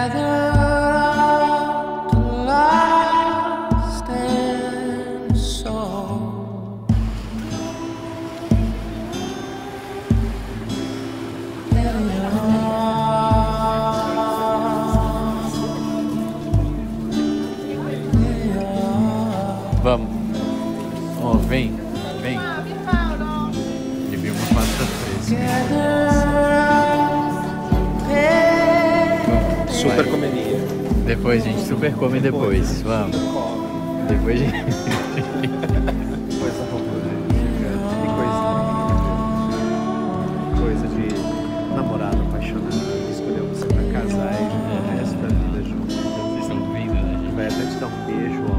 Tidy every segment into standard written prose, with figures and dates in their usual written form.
Vamos. Ó, vem. Vem. Bebi uma pasta fresca. Vamos. Super comeria. Depois, gente. Super come depois. Vamos. Depois, gente. Coisa coisa de namorado apaixonado. Escolheu você pra casar e viver o resto da vida junto. Vocês estão vendo, né, gente? Vai até te dar um beijo, ó.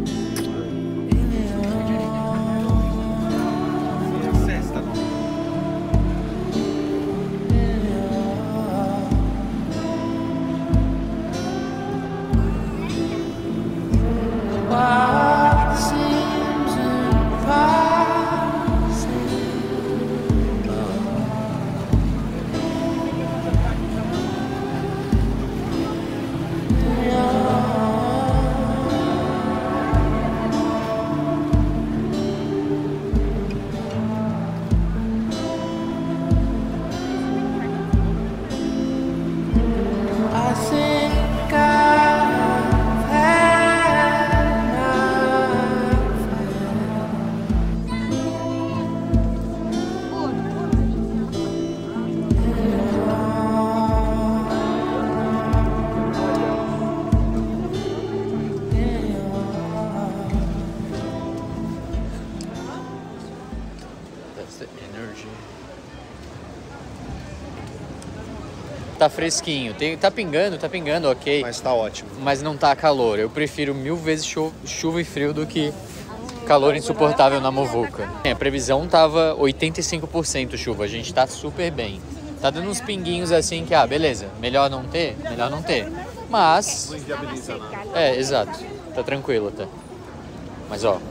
Tá fresquinho, tá pingando, ok. Mas tá ótimo. Mas não tá calor. Eu prefiro 1000 vezes chuva e frio do que calor insuportável na muvuca. A previsão tava 85% chuva, a gente tá super bem. Tá dando uns pinguinhos assim que, beleza, melhor não ter. Mas... Não inviabiliza nada. É, exato. Tá tranquilo, tá. Mas, ó...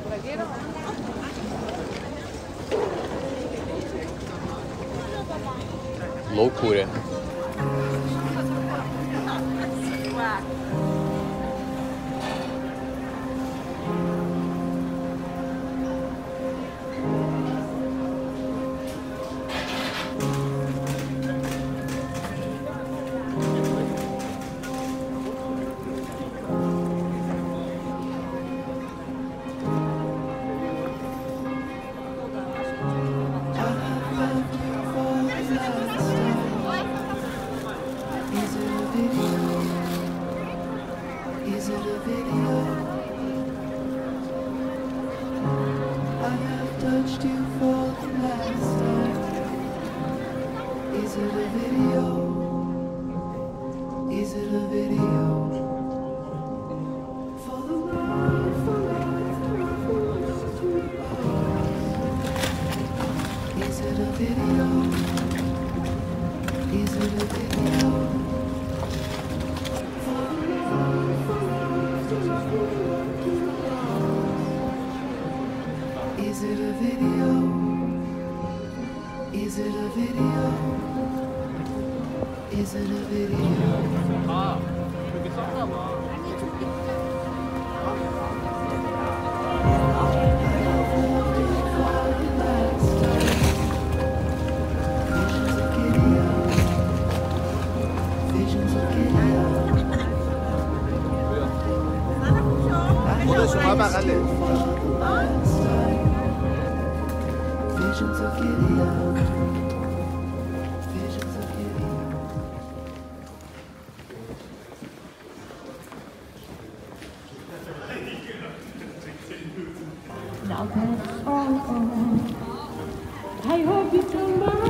loucura. Now that's all over. I hope you come back.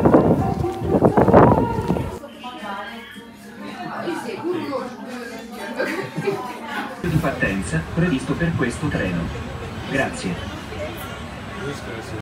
Di partenza previsto per questo treno. Grazie.